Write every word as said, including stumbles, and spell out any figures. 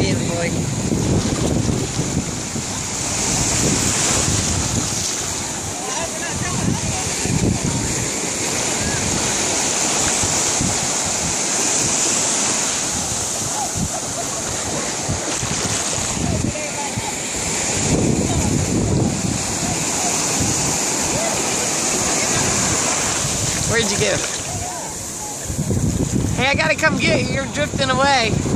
Yeah, boy. Where'd you go? Hey, I gotta come get you. You're drifting away.